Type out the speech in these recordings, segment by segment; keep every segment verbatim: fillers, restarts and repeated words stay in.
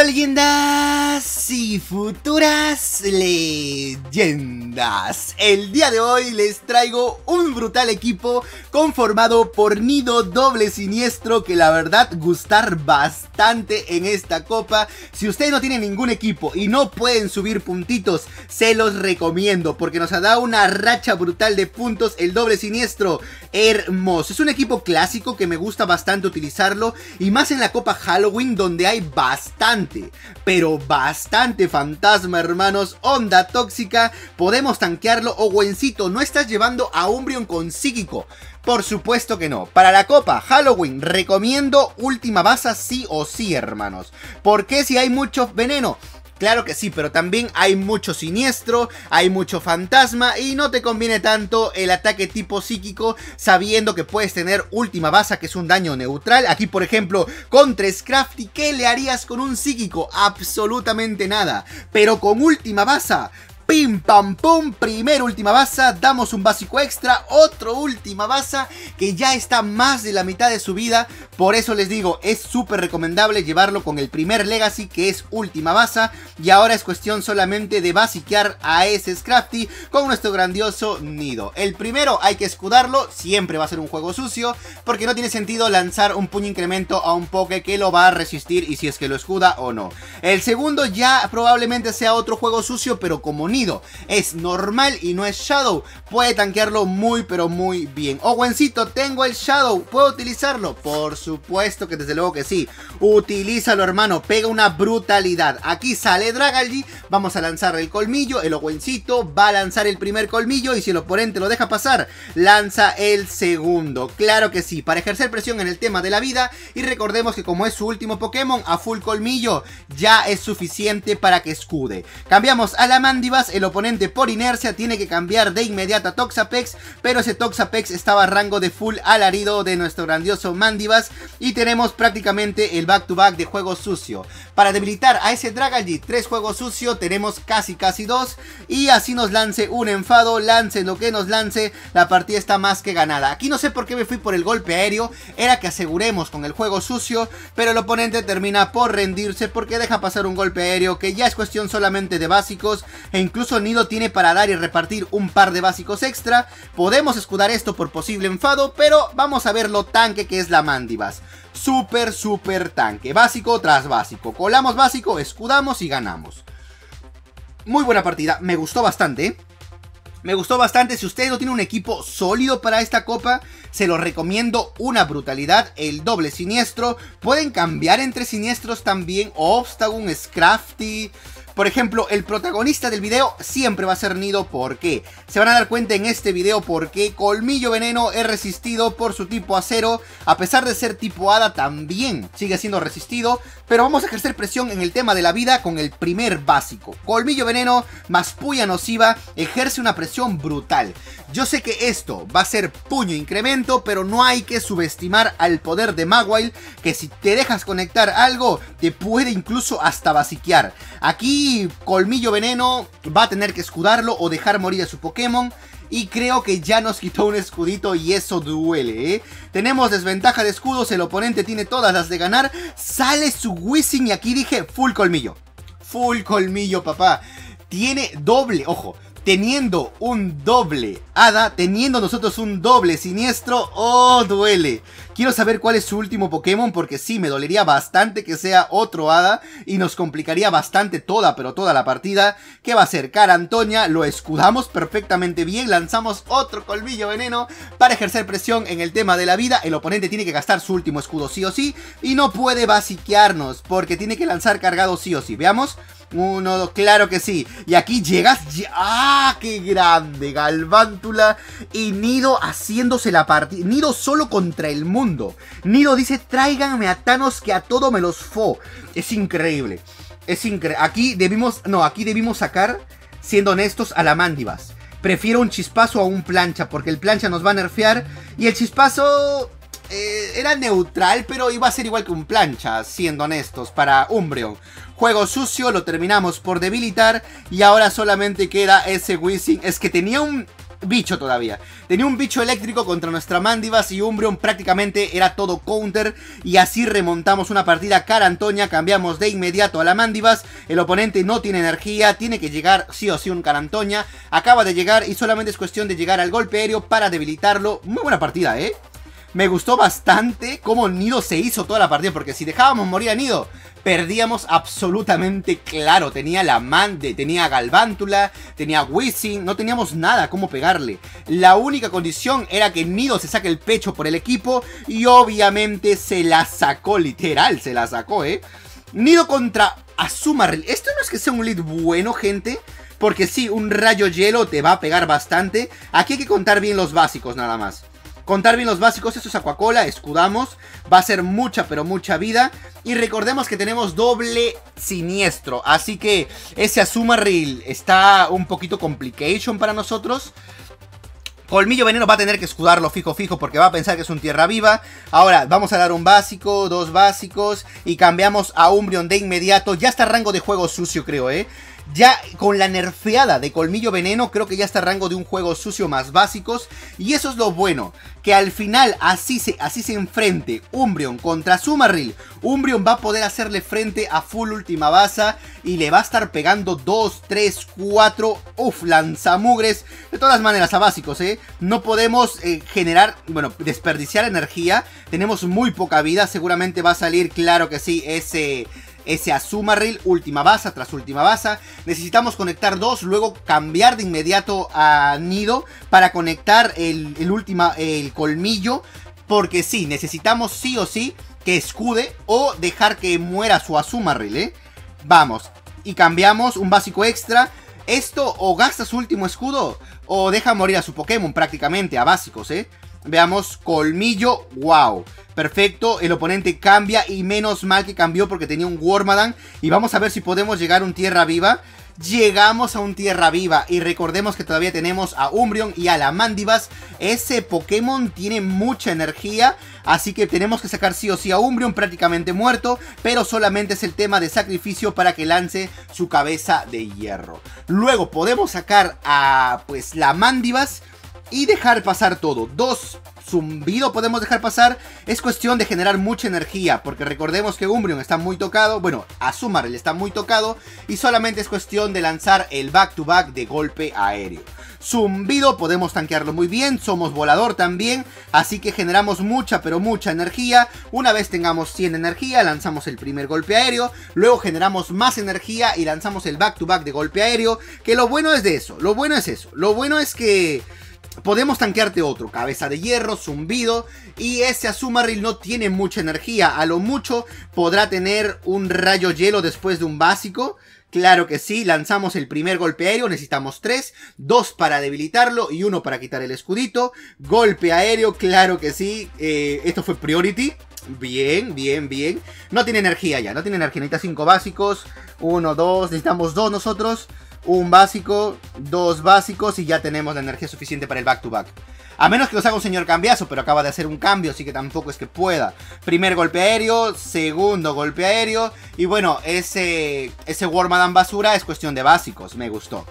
Leyendas y futuras leyendas. El día de hoy les traigo un brutal equipo conformado por Nido Doble Siniestro, que la verdad gustar bastante en esta copa. Si ustedes no tienen ningún equipo y no pueden subir puntitos, se los recomiendo porque nos ha dado una racha brutal de puntos el Doble Siniestro. Hermoso, es un equipo clásico que me gusta bastante utilizarlo, y más en la copa Halloween, donde hay bastante, pero bastante fantasma, hermanos. Onda tóxica, podemos tanquearlo. O Gwencito, ¿no estás llevando a Umbreon con psíquico? Por supuesto que no. Para la copa Halloween recomiendo última baza sí o sí, hermanos. ¿Por qué? Si hay mucho veneno. Claro que sí, pero también hay mucho siniestro, hay mucho fantasma y no te conviene tanto el ataque tipo psíquico, sabiendo que puedes tener última baza, que es un daño neutral. Aquí, por ejemplo, contra Scrafty, ¿qué le harías con un psíquico? Absolutamente nada. Pero con última baza, pim pam pum, primero última baza, damos un básico extra, otro última baza que ya está más de la mitad de su vida. Por eso les digo, es súper recomendable llevarlo con el primer Legacy, que es última baza. Y ahora es cuestión solamente de basiquear a ese Scrafty con nuestro grandioso Nido. El primero hay que escudarlo, siempre va a ser un juego sucio, porque no tiene sentido lanzar un puño incremento a un Poké que lo va a resistir, y si es que lo escuda o no. El segundo ya probablemente sea otro juego sucio, pero como Nido es normal y no es Shadow, puede tanquearlo muy pero muy bien. O Gwencito, tengo el Shadow, ¿puedo utilizarlo? Por supuesto que desde luego que sí. Utilízalo, hermano, pega una brutalidad. Aquí sale Dragalge, vamos a lanzar el colmillo. El Gwencito va a lanzar el primer colmillo, y si el oponente lo deja pasar, lanza el segundo. Claro que sí, para ejercer presión en el tema de la vida. Y recordemos que como es su último Pokémon, a full colmillo ya es suficiente para que escude. Cambiamos a la Mandibas. El oponente por inercia tiene que cambiar de inmediata a Toxapex, pero ese Toxapex estaba a rango de full alarido de nuestro grandioso Mandibas, y tenemos prácticamente el back to back de juego sucio. Para debilitar a ese Dragalge, tres juegos sucio, tenemos casi casi dos, y así nos lance un enfado, lance lo que nos lance, la partida está más que ganada. Aquí no sé por qué me fui por el golpe aéreo, era que aseguremos con el juego sucio, pero el oponente termina por rendirse porque deja pasar un golpe aéreo que ya es cuestión solamente de básicos, e incluso Nido tiene para dar y repartir un par de básicos extra. Podemos escudar esto por posible enfado, pero vamos a ver lo tanque que es la Mandibas. Súper, súper tanque. Básico tras básico. Colamos básico, escudamos y ganamos. Muy buena partida. Me gustó bastante, ¿eh? Me gustó bastante. Si ustedes no tienen un equipo sólido para esta copa, se los recomiendo una brutalidad. El Doble Siniestro. Pueden cambiar entre siniestros también. Obstagoon, Scrafty. Por ejemplo, el protagonista del video siempre va a ser Nido. ¿Por qué? Se van a dar cuenta en este video porque Colmillo Veneno es resistido por su tipo acero. A pesar de ser tipo hada, también sigue siendo resistido. Pero vamos a ejercer presión en el tema de la vida con el primer básico. Colmillo Veneno más Puya Nociva ejerce una presión brutal. Yo sé que esto va a ser puño incremento, pero no hay que subestimar al poder de Mawile, que si te dejas conectar algo, te puede incluso hasta basiquear. Aquí Colmillo Veneno va a tener que escudarlo o dejar morir a su Pokémon. Y creo que ya nos quitó un escudito, y eso duele, ¿eh? Tenemos desventaja de escudos, el oponente tiene todas las de ganar. Sale su Weezing y aquí dije full colmillo. Full colmillo, papá. Tiene doble, ojo. Teniendo un doble hada, teniendo nosotros un doble siniestro, ¡oh, duele! Quiero saber cuál es su último Pokémon, porque sí, me dolería bastante que sea otro hada y nos complicaría bastante toda, pero toda la partida. ¿Qué va a ser? Cara Antonia, lo escudamos perfectamente bien, lanzamos otro Colmillo Veneno para ejercer presión en el tema de la vida. El oponente tiene que gastar su último escudo sí o sí, y no puede basiquearnos porque tiene que lanzar cargado sí o sí. Veamos. Uno, claro que sí. Y aquí llegas. ¡Ah, qué grande! Galvántula y Nido haciéndose la partida. Nido solo contra el mundo. Nido dice: tráiganme a Thanos, que a todo me los fo. Es increíble. Es increíble. Aquí debimos. No, aquí debimos sacar, siendo honestos, a la Mandibas. Prefiero un chispazo a un plancha, porque el plancha nos va a nerfear. Y el chispazo eh, era neutral, pero iba a ser igual que un plancha, siendo honestos, para Umbreon. Juego sucio, lo terminamos por debilitar. Y ahora solamente queda ese Weezing. Es que tenía un bicho todavía. Tenía un bicho eléctrico contra nuestra Mandibas y Umbreon prácticamente era todo counter. Y así remontamos una partida cara Antonia. Cambiamos de inmediato a la Mandibas. El oponente no tiene energía, tiene que llegar sí o sí un cara Antonia. Acaba de llegar y solamente es cuestión de llegar al golpe aéreo para debilitarlo. Muy buena partida, ¿eh? Me gustó bastante cómo Nido se hizo toda la partida, porque si dejábamos morir a Nido, perdíamos absolutamente claro. Tenía la Mande, tenía Galvántula, tenía Whizzing, no teníamos nada cómo pegarle. La única condición era que Nido se saque el pecho por el equipo y obviamente se la sacó, literal, se la sacó, ¿eh? Nido contra Azumarill. Esto no es que sea un lead bueno, gente, porque sí, un rayo hielo te va a pegar bastante. Aquí hay que contar bien los básicos nada más. Contar bien los básicos, esto es Aquacola, escudamos, va a ser mucha pero mucha vida. Y recordemos que tenemos doble siniestro, así que ese Azumarill está un poquito complication para nosotros. Colmillo Veneno va a tener que escudarlo fijo fijo porque va a pensar que es un tierra viva. Ahora vamos a dar un básico, dos básicos y cambiamos a Umbreon de inmediato. Ya está rango de juego sucio, creo, eh. Ya con la nerfeada de Colmillo Veneno creo que ya está rango de un juego sucio más básicos. Y eso es lo bueno, que al final así se, así se enfrente Umbreon contra Azumarill. Umbreon va a poder hacerle frente a full Última Baza y le va a estar pegando dos, tres, cuatro, uff, lanzamugres. De todas maneras, a básicos, eh, no podemos eh, generar, bueno, desperdiciar energía. Tenemos muy poca vida, seguramente va a salir, claro que sí, ese... Ese Azumarill, Última Baza tras Última Baza. Necesitamos conectar dos, luego cambiar de inmediato a Nido para conectar el, el, última, el colmillo. Porque sí, necesitamos sí o sí que escude o dejar que muera su Azumarill, ¿eh? Vamos, y cambiamos un básico extra. Esto o gasta su último escudo o deja morir a su Pokémon prácticamente, a básicos, ¿eh? Veamos, colmillo, wow, perfecto, el oponente cambia y menos mal que cambió porque tenía un Wormadam. Y vamos a ver si podemos llegar a un tierra viva. Llegamos a un tierra viva y recordemos que todavía tenemos a Umbreon y a la Mandibas. Ese Pokémon tiene mucha energía, así que tenemos que sacar sí o sí a Umbreon prácticamente muerto, pero solamente es el tema de sacrificio para que lance su cabeza de hierro. Luego podemos sacar a pues la Mandibas y dejar pasar todo. Dos zumbido podemos dejar pasar. Es cuestión de generar mucha energía, porque recordemos que Umbreon está muy tocado. Bueno, Azumarill está muy tocado y solamente es cuestión de lanzar el back to back de golpe aéreo. Zumbido podemos tanquearlo muy bien, somos volador también, así que generamos mucha pero mucha energía. Una vez tengamos cien de energía, lanzamos el primer golpe aéreo, luego generamos más energía y lanzamos el back to back de golpe aéreo. Que lo bueno es de eso, lo bueno es eso, lo bueno es que podemos tanquearte otro, cabeza de hierro, zumbido. Y ese Azumarill no tiene mucha energía, a lo mucho podrá tener un rayo hielo después de un básico. Claro que sí, lanzamos el primer golpe aéreo, necesitamos tres, dos para debilitarlo y uno para quitar el escudito. Golpe aéreo, claro que sí, eh, esto fue priority. Bien, bien, bien. No tiene energía ya, no tiene energía, necesita cinco básicos. Uno, dos, necesitamos dos nosotros. Un básico, dos básicos y ya tenemos la energía suficiente para el back to back. A menos que nos haga un señor cambiazo, pero acaba de hacer un cambio, así que tampoco es que pueda. Primer golpe aéreo, segundo golpe aéreo. Y bueno, ese, ese Wormadam basura es cuestión de básicos, me gustó.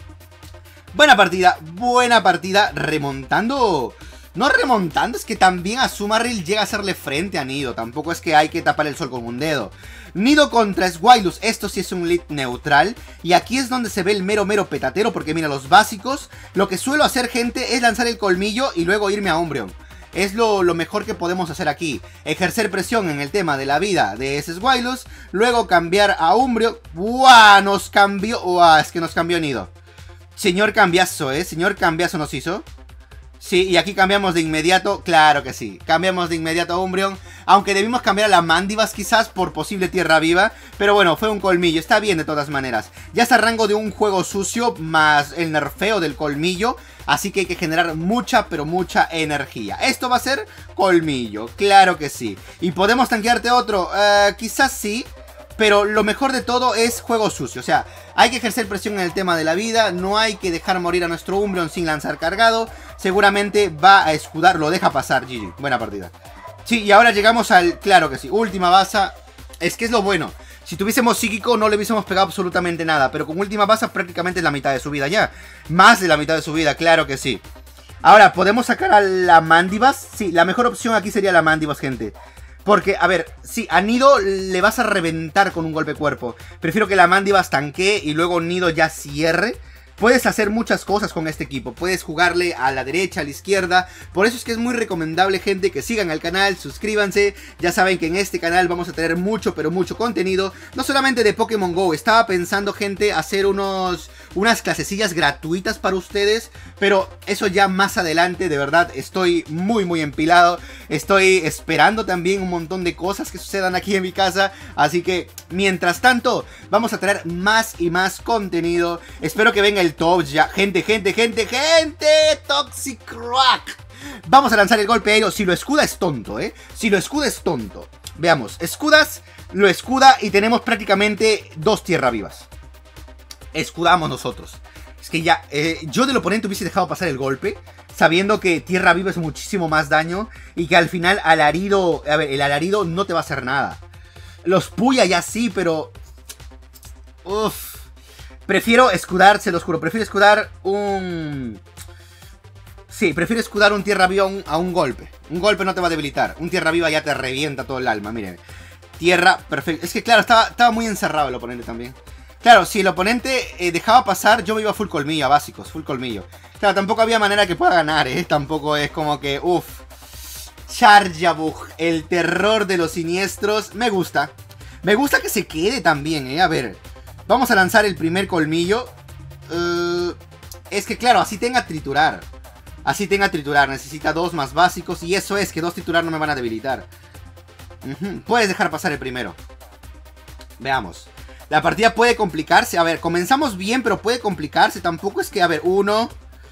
Buena partida, buena partida, remontando... No remontando, es que también Azumarill llega a hacerle frente a Nido. Tampoco es que hay que tapar el sol con un dedo. Nido contra Swilus, esto sí es un lead neutral. Y aquí es donde se ve el mero mero petatero, porque mira, los básicos, lo que suelo hacer, gente, es lanzar el colmillo y luego irme a Umbreon. Es lo, lo mejor que podemos hacer aquí. Ejercer presión en el tema de la vida de ese Swilus. Luego cambiar a Umbreon. ¡Buah! Nos cambió. ¡Buah! Es que nos cambió Nido. Señor cambiazo, ¿eh? Señor cambiazo nos hizo. Sí, y aquí cambiamos de inmediato, claro que sí, cambiamos de inmediato a Umbreon, aunque debimos cambiar a la Mandibas quizás por posible tierra viva, pero bueno, fue un colmillo, está bien de todas maneras. Ya está a rango de un juego sucio más el nerfeo del colmillo, así que hay que generar mucha pero mucha energía. Esto va a ser colmillo, claro que sí. ¿Y podemos tanquearte otro? Uh, quizás sí. Pero lo mejor de todo es juego sucio, o sea, hay que ejercer presión en el tema de la vida, no hay que dejar morir a nuestro Umbreon sin lanzar cargado, seguramente va a escudar, lo deja pasar, G G, buena partida. Sí, y ahora llegamos al, claro que sí, Última Baza, es que es lo bueno, Si tuviésemos psíquico no le hubiésemos pegado absolutamente nada. Pero con última baza prácticamente es la mitad de su vida ya. Más de la mitad de su vida, claro que sí. Ahora, ¿podemos sacar a la Mandibas? Sí, la mejor opción aquí sería la Mandibas, gente. Porque, a ver, sí, a Nido le vas a reventar con un golpe cuerpo. Prefiero que la Mandibas tanquee y luego Nido ya cierre. Puedes hacer muchas cosas con este equipo. Puedes jugarle a la derecha, a la izquierda. Por eso es que es muy recomendable, gente, que sigan al canal, suscríbanse. Ya saben que en este canal vamos a tener mucho, pero mucho contenido. No solamente de Pokémon Go. Estaba pensando, gente, hacer unos, unas clasecillas gratuitas para ustedes. Pero eso ya más adelante, de verdad, estoy muy, muy empilado. Estoy esperando también un montón de cosas que sucedan aquí en mi casa. Así que, mientras tanto, vamos a traer más y más contenido. Espero que venga el top ya. Gente, gente, gente, gente. Toxic Rock. Vamos a lanzar el golpe aéreo. Si lo escuda es tonto, ¿eh? Si lo escuda es tonto. Veamos, escudas, lo escuda y tenemos prácticamente dos tierra vivas. Escudamos nosotros. Es que ya, eh, yo del oponente hubiese dejado pasar el golpe, sabiendo que tierra viva es muchísimo más daño y que al final alarido, a ver, el alarido no te va a hacer nada. Los puya ya sí, pero... Uff. Prefiero escudar, se los juro, prefiero escudar un... Sí, prefiero escudar un tierra viva a un, a un golpe. Un golpe no te va a debilitar. Un tierra viva ya te revienta todo el alma, miren. Tierra, perfecto. Es que claro, estaba, estaba muy encerrado el oponente también. Claro, si el oponente eh, dejaba pasar, yo me iba full colmillo, a básicos, full colmillo. Claro, tampoco había manera que pueda ganar, ¿eh? Tampoco es como que, uff. Charjabug, el terror de los siniestros. Me gusta. Me gusta que se quede también, ¿eh? A ver, vamos a lanzar el primer colmillo. Uh, es que claro, así tenga triturar. Así tenga triturar, necesita dos más básicos. Y eso es que dos triturar no me van a debilitar. Uh-huh. Puedes dejar pasar el primero. Veamos. La partida puede complicarse. A ver, comenzamos bien, pero puede complicarse. Tampoco es que, a ver, uno,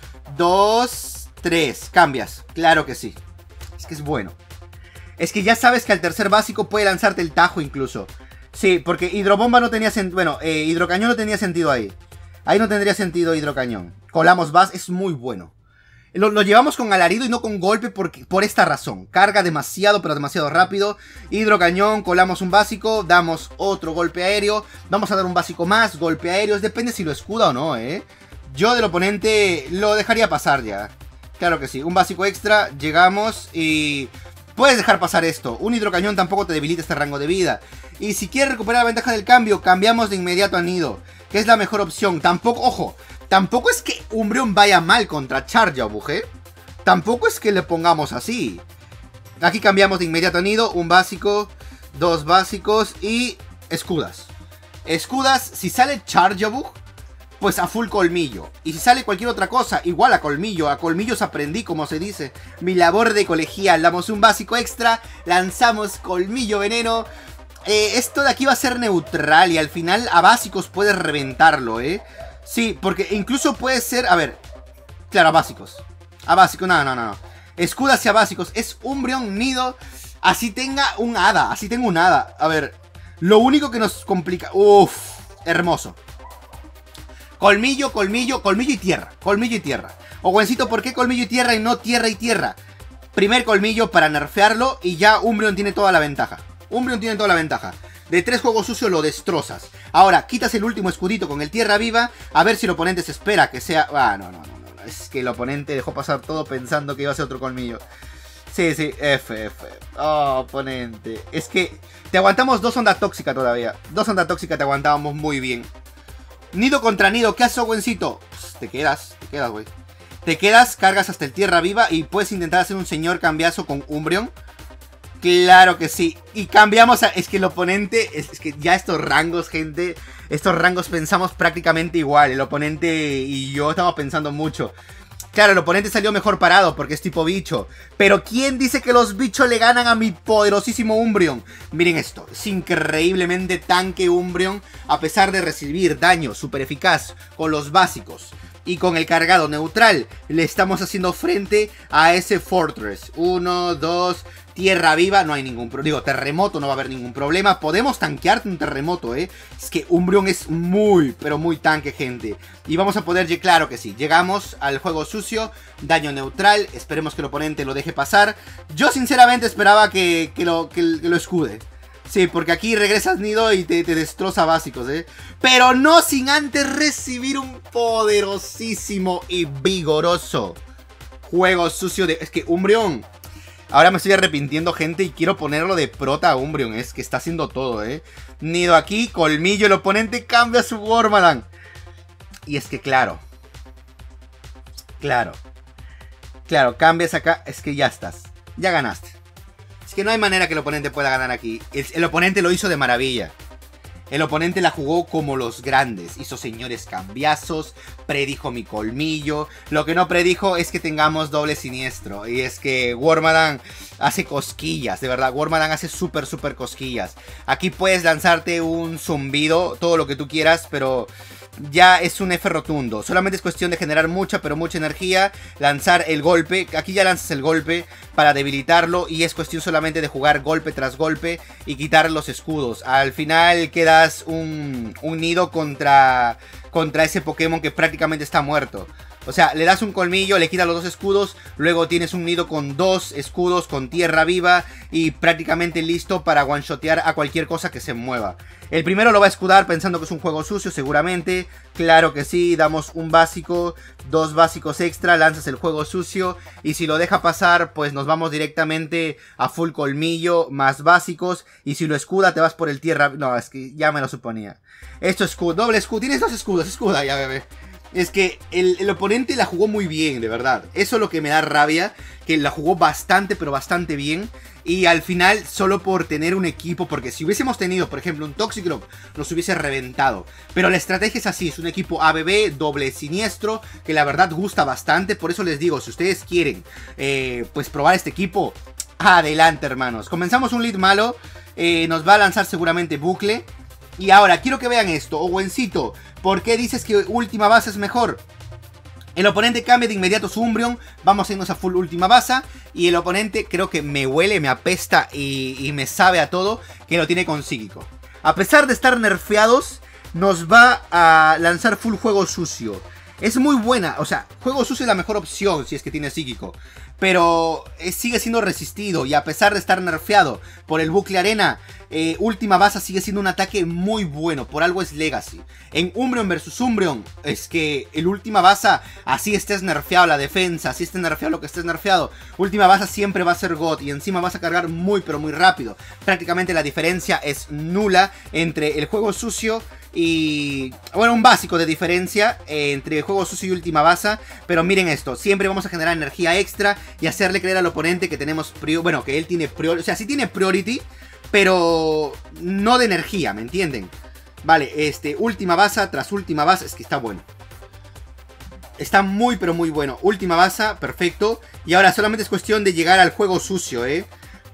dos, tres. Cambias. Claro que sí. Es que es bueno. Es que ya sabes que al tercer básico puede lanzarte el tajo incluso. Sí, porque hidrobomba no tenía sentido. Bueno, eh, hidrocañón no tenía sentido ahí. Ahí no tendría sentido hidrocañón. Colamos Bass es muy bueno. Lo, lo llevamos con alarido y no con golpe porque, por esta razón. Carga demasiado, pero demasiado rápido. Hidrocañón, colamos un básico, damos otro golpe aéreo. Vamos a dar un básico más, golpe aéreo. Depende si lo escuda o no, ¿eh? Yo del oponente lo dejaría pasar ya. Claro que sí, un básico extra, llegamos y... Puedes dejar pasar esto. Un hidrocañón tampoco te debilita este rango de vida. Y si quieres recuperar la ventaja del cambio, cambiamos de inmediato a Nido, que es la mejor opción. Tampoco, ojo, tampoco es que Umbreon vaya mal contra Charjabug, ¿eh? Tampoco es que le pongamos así. Aquí cambiamos de inmediato a Nido, un básico, dos básicos y escudas. Escudas, si sale Charjabug, pues a full colmillo. Y si sale cualquier otra cosa, igual a colmillo. A colmillos aprendí, como se dice. Mi labor de colegial. Damos un básico extra, lanzamos colmillo veneno. Eh, esto de aquí va a ser neutral y al final a básicos puedes reventarlo, ¿eh? Sí, porque incluso puede ser... A ver, claro, a básicos. A básicos, no, no, no. Escuda hacia básicos. Es Umbreon Nido. Así tenga un hada, así tenga un hada. A ver, lo único que nos complica... Uff, hermoso. Colmillo, colmillo, colmillo y tierra. Colmillo y tierra. O Gwencito, ¿por qué colmillo y tierra y no tierra y tierra? Primer colmillo para nerfearlo y ya Umbreon tiene toda la ventaja. Umbreon tiene toda la ventaja. De tres juegos sucios lo destrozas. Ahora, quitas el último escudito con el tierra viva. A ver si el oponente se espera que sea... Ah, no, no, no, no. Es que el oponente dejó pasar todo pensando que iba a ser otro colmillo. Sí, sí, F, F. Oh, oponente. Es que te aguantamos dos ondas tóxicas todavía. Dos ondas tóxicas te aguantábamos muy bien. Nido contra Nido, ¿qué haces, Gwencito? Pues te quedas, te quedas, güey. Te quedas, cargas hasta el tierra viva y puedes intentar hacer un señor cambiazo con Umbreon. Claro que sí. Y cambiamos a... Es que el oponente... Es, es que ya estos rangos, gente... Estos rangos pensamos prácticamente igual. El oponente y yo estamos pensando mucho. Claro, el oponente salió mejor parado porque es tipo bicho. Pero ¿quién dice que los bichos le ganan a mi poderosísimo Umbreon? Miren esto, es increíblemente tanque Umbreon. A pesar de recibir daño súper eficaz con los básicos y con el cargado neutral, le estamos haciendo frente a ese Fortress. Uno, dos... Tierra viva, no hay ningún problema. Digo, terremoto, no va a haber ningún problema. Podemos tanquearte un terremoto, ¿eh? Es que Umbreon es muy, pero muy tanque, gente. Y vamos a poder, claro que sí. Llegamos al juego sucio, daño neutral. Esperemos que el oponente lo deje pasar. Yo sinceramente esperaba que, que, lo, que, que lo escude. Sí, porque aquí regresas nido y te, te destroza básicos, ¿eh? Pero no sin antes recibir un poderosísimo y vigoroso juego sucio de... Es que Umbreon... Ahora me estoy arrepintiendo, gente, y quiero ponerlo de prota a Umbreon. Es que está haciendo todo, ¿eh? Nido aquí, colmillo, el oponente cambia su Wormadam. Y es que claro. Claro. Claro, cambias acá. Es que ya estás. Ya ganaste. Es que no hay manera que el oponente pueda ganar aquí. El, el oponente lo hizo de maravilla. El oponente la jugó como los grandes. Hizo señores cambiazos. Predijo mi colmillo. Lo que no predijo es que tengamos doble siniestro. Y es que Wormadam hace cosquillas. De verdad, Wormadam hace súper, súper cosquillas. Aquí puedes lanzarte un zumbido. Todo lo que tú quieras, pero... ya es un F rotundo. Solamente es cuestión de generar mucha, pero mucha energía. Lanzar el golpe. Aquí ya lanzas el golpe para debilitarlo. Y es cuestión solamente de jugar golpe tras golpe y quitar los escudos. Al final quedas un, un nido contra, contra ese Pokémon que prácticamente está muerto. O sea, le das un colmillo, le quitas los dos escudos, luego tienes un nido con dos escudos, con tierra viva y prácticamente listo para one-shotear a cualquier cosa que se mueva. El primero lo va a escudar pensando que es un juego sucio, seguramente. Claro que sí, damos un básico, dos básicos extra, lanzas el juego sucio y si lo deja pasar, pues nos vamos directamente a full colmillo, más básicos. Y si lo escuda, te vas por el tierra... No, es que ya me lo suponía. Esto es escudo, doble escudo, tienes dos escudos, escuda ya, bebé. Es que el, el oponente la jugó muy bien, de verdad. Eso es lo que me da rabia, que la jugó bastante, pero bastante bien. Y al final, solo por tener un equipo, porque si hubiésemos tenido, por ejemplo, un Toxicroak, nos hubiese reventado. Pero la estrategia es así, es un equipo A B B, doble siniestro, que la verdad gusta bastante. Por eso les digo, si ustedes quieren, eh, pues probar este equipo, adelante, hermanos. Comenzamos un lead malo, eh, nos va a lanzar seguramente bucle. Y ahora, quiero que vean esto, Owencito, ¿por qué dices que última base es mejor? El oponente cambia de inmediato su Umbreon, vamos a irnos a full última base. Y el oponente creo que me huele, me apesta y, y me sabe a todo que lo tiene con psíquico. A pesar de estar nerfeados, nos va a lanzar full juego sucio. Es muy buena, o sea, juego sucio es la mejor opción si es que tiene psíquico. Pero eh, sigue siendo resistido y a pesar de estar nerfeado por el bucle arena, eh, última base sigue siendo un ataque muy bueno, por algo es Legacy. En Umbreon versus Umbreon, es que el última base, así estés nerfeado la defensa, así estés nerfeado lo que estés nerfeado, última base siempre va a ser God y encima vas a cargar muy pero muy rápido. Prácticamente la diferencia es nula entre el juego sucio y... bueno, un básico de diferencia eh, entre juego sucio y última base. Pero miren esto, siempre vamos a generar energía extra y hacerle creer al oponente que tenemos priority. Bueno, que él tiene priority, o sea, sí tiene priority, pero no de energía, ¿me entienden? Vale, este, última base tras última base, es que está bueno. Está muy pero muy bueno. Última base, perfecto. Y ahora solamente es cuestión de llegar al juego sucio, ¿eh?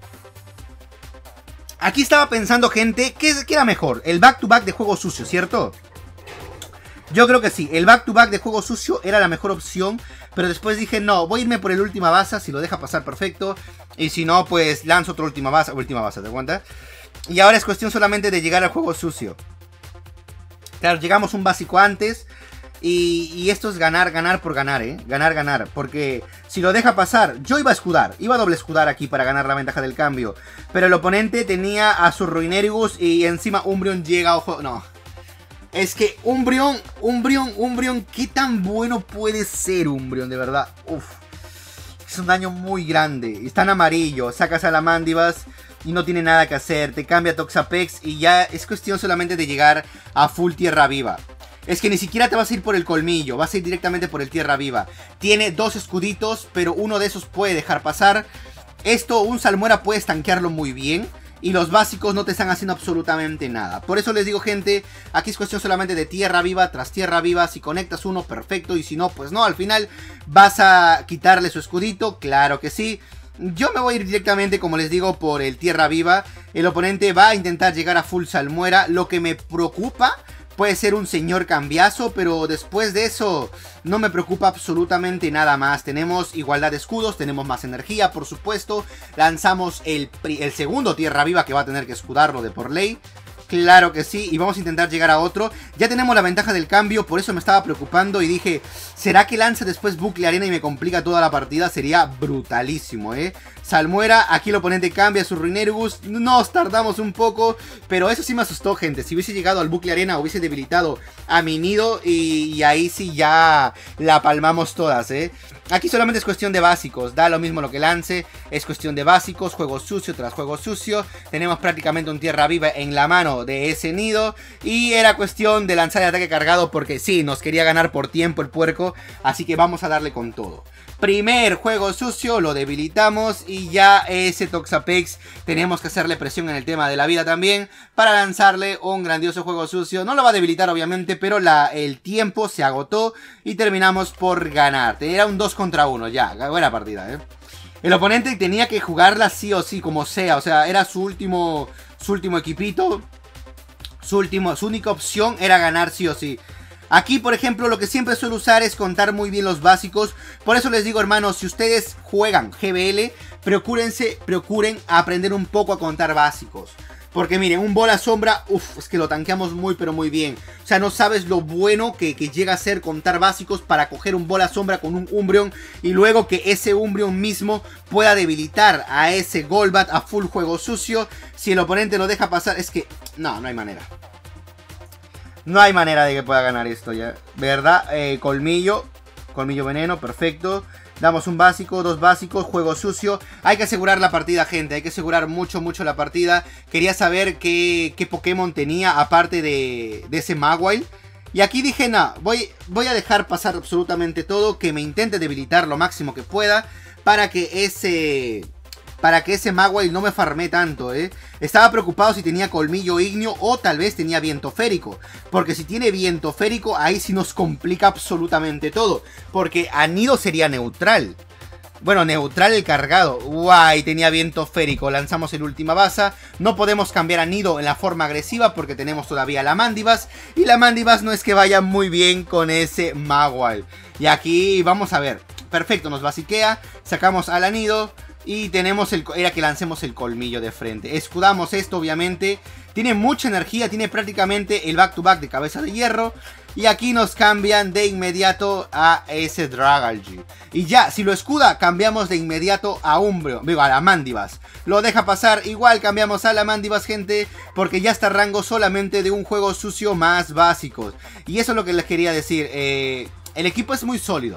Aquí estaba pensando, gente, ¿qué, qué era mejor? El back to back de juego sucio, ¿cierto? Yo creo que sí, el back to back de juego sucio era la mejor opción. Pero después dije, no, voy a irme por el última base. Si lo deja pasar, perfecto. Y si no, pues lanzo otra última base. Última base, ¿te cuenta? Y ahora es cuestión solamente de llegar al juego sucio. Claro, llegamos un básico antes. Y, y esto es ganar, ganar por ganar, ¿eh? Ganar, ganar. Porque si lo deja pasar, yo iba a escudar. Iba a doble escudar aquí para ganar la ventaja del cambio. Pero el oponente tenía a su Ruinerigus y encima Umbreon llega, ojo, no. Es que Umbreon, Umbreon, Umbreon, ¿qué tan bueno puede ser Umbreon, de verdad? Uf, es un daño muy grande. Está en amarillo, sacas a la Mandibas y no tiene nada que hacer. Te cambia Toxapex y ya es cuestión solamente de llegar a full tierra viva. Es que ni siquiera te vas a ir por el colmillo, vas a ir directamente por el tierra viva. Tiene dos escuditos, pero uno de esos puede dejar pasar. Esto, un Salmuera puede estanquearlo muy bien. Y los básicos no te están haciendo absolutamente nada. Por eso les digo, gente, aquí es cuestión solamente de tierra viva tras tierra viva. Si conectas uno, perfecto. Y si no, pues no. Al final vas a quitarle su escudito. Claro que sí. Yo me voy a ir directamente, como les digo, por el tierra viva. El oponente va a intentar llegar a full Salmuera. Lo que me preocupa... puede ser un señor cambiazo, pero después de eso no me preocupa absolutamente nada más. Tenemos igualdad de escudos, tenemos más energía, por supuesto. Lanzamos el, el segundo tierra viva que va a tener que escudarlo de por ley. Claro que sí, y vamos a intentar llegar a otro. Ya tenemos la ventaja del cambio, por eso me estaba preocupando y dije, ¿será que lanza después bucle arena y me complica toda la partida? Sería brutalísimo, ¿eh? Salmuera, aquí el oponente cambia su Ruinergus, nos tardamos un poco, pero eso sí me asustó, gente. Si hubiese llegado al bucle arena, hubiese debilitado a mi nido y, y ahí sí ya la palmamos todas, ¿eh? Aquí solamente es cuestión de básicos, da lo mismo lo que lance, es cuestión de básicos, juego sucio tras juego sucio. Tenemos prácticamente un tierra viva en la mano de ese nido y era cuestión de lanzar el ataque cargado porque sí, nos quería ganar por tiempo el puerco, así que vamos a darle con todo. Primer juego sucio, lo debilitamos y ya ese Toxapex tenemos que hacerle presión en el tema de la vida también para lanzarle un grandioso juego sucio. No lo va a debilitar obviamente, pero la, el tiempo se agotó y terminamos por ganar. Era un dos contra uno ya, buena partida, ¿eh? El oponente tenía que jugarla sí o sí, como sea, o sea, era su último, su último equipito, su, último, su única opción era ganar sí o sí. Aquí, por ejemplo, lo que siempre suelo usar es contar muy bien los básicos. Por eso les digo, hermanos, si ustedes juegan G B L, procúrense, procuren aprender un poco a contar básicos. Porque miren, un bola sombra, uff, es que lo tanqueamos muy pero muy bien. O sea, no sabes lo bueno que, que llega a ser contar básicos para coger un bola sombra con un Umbreon. Y luego que ese Umbreon mismo pueda debilitar a ese Golbat a full juego sucio. Si el oponente lo deja pasar, es que no, no hay manera. No hay manera de que pueda ganar esto ya. ¿Verdad? Eh, colmillo. Colmillo veneno, perfecto. Damos un básico, dos básicos, juego sucio. Hay que asegurar la partida, gente. Hay que asegurar mucho, mucho la partida. Quería saber qué, qué Pokémon tenía aparte de, de ese Mawile. Y aquí dije, no, voy, voy a dejar pasar absolutamente todo. Que me intente debilitar lo máximo que pueda. Para que ese... Para que ese Mawile no me farmee tanto, ¿eh? Estaba preocupado si tenía colmillo ígneo o tal vez tenía viento férico. Porque si tiene viento férico, ahí sí nos complica absolutamente todo. Porque a nido sería neutral. Bueno, neutral el cargado. Guay, tenía viento férico. Lanzamos el última baza. No podemos cambiar a nido en la forma agresiva porque tenemos todavía la Mandibas. Y la Mandibas no es que vaya muy bien con ese Mawile. Y aquí vamos a ver. Perfecto, nos basiquea. Sacamos al anido. Y tenemos el... Era que lancemos el colmillo de frente. Escudamos esto, obviamente. Tiene mucha energía. Tiene prácticamente el back to back de cabeza de hierro. Y aquí nos cambian de inmediato a ese Dragalge. Y ya, si lo escuda, cambiamos de inmediato a Umbreon. Digo, a la Mandibas. Lo deja pasar. Igual cambiamos a la Mandibas, gente. Porque ya está a rango solamente de un juego sucio más básicos. Y eso es lo que les quería decir. Eh, el equipo es muy sólido.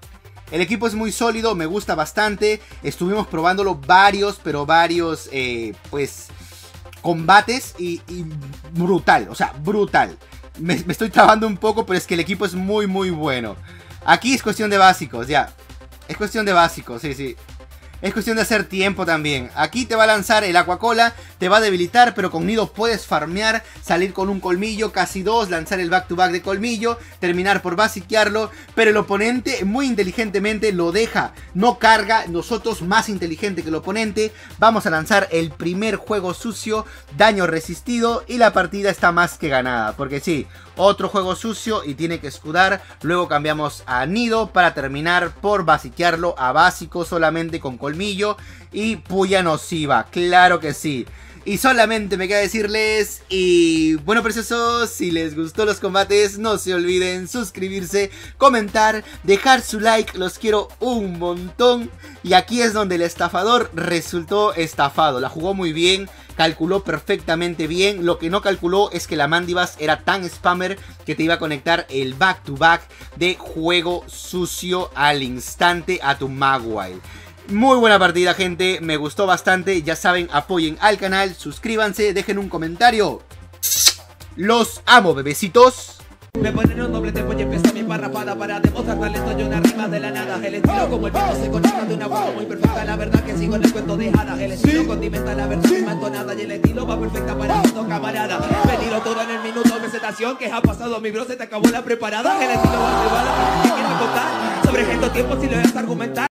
El equipo es muy sólido, me gusta bastante. Estuvimos probándolo varios, pero varios, eh, pues, combates y, y brutal, o sea, brutal. Me, me estoy trabando un poco, pero es que el equipo es muy, muy bueno. Aquí es cuestión de básicos, ya. Es cuestión de básicos, sí, sí. Es cuestión de hacer tiempo también. Aquí te va a lanzar el Aquacola, te va a debilitar, pero con nido puedes farmear, salir con un colmillo, casi dos, lanzar el back to back de colmillo, terminar por basiquearlo, pero el oponente muy inteligentemente lo deja, no carga. Nosotros, más inteligente que el oponente, vamos a lanzar el primer juego sucio, daño resistido, y la partida está más que ganada, porque sí, otro juego sucio y tiene que escudar. Luego cambiamos a nido para terminar por basiquearlo a básico solamente con colmillo y puya nociva, claro que sí. Y solamente me queda decirles, y bueno, preciosos, si les gustó los combates, no se olviden suscribirse, comentar, dejar su like, los quiero un montón. Y aquí es donde el estafador resultó estafado, la jugó muy bien, calculó perfectamente bien. Lo que no calculó es que la Mandibas era tan spammer que te iba a conectar el back to back de juego sucio al instante a tu Mawile. Muy buena partida, gente, me gustó bastante. Ya saben, apoyen al canal, suscríbanse, dejen un comentario. Los amo, bebecitos. Me ponen un doble tempo y empieza mi parrapada para demostrar talento y una rima de la nada. El estilo como el viento se conecta de una forma muy perfecta. La verdad que sigo en el cuento de hadas. El estilo condimenta la verdad más entonada y el estilo va perfecta para esto, camarada. Venido todo en el minuto de presentación que ha pasado, mi bro, se te acabó la preparada. El estilo va a llevar a que quiero contar sobre estos tiempos si le voy a argumentar.